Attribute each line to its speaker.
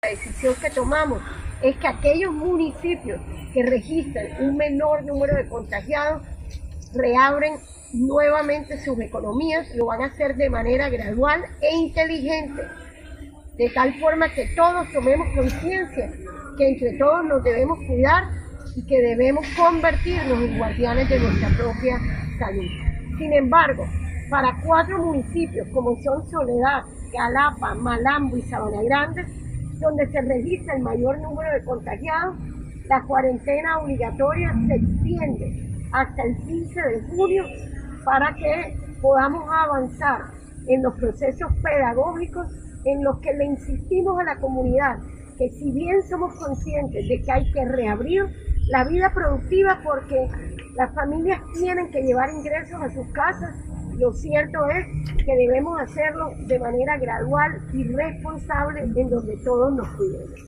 Speaker 1: decisión que tomamos es que aquellos municipios que registran un menor número de contagiados reabren nuevamente sus economías, lo van a hacer de manera gradual e inteligente, de tal forma que todos tomemos conciencia que entre todos nos debemos cuidar y que debemos convertirnos en guardianes de nuestra propia salud. Sin embargo, para 4 municipios como son Soledad, Galapa, Malambo y Sabana Grande, donde se registra el mayor número de contagiados, la cuarentena obligatoria se extiende hasta el 15 de junio para que podamos avanzar en los procesos pedagógicos en los que le insistimos a la comunidad que si bien somos conscientes de que hay que reabrir la vida productiva porque las familias tienen que llevar ingresos a sus casas, lo cierto es que debemos hacerlo de manera gradual y responsable en donde todos nos cuidemos.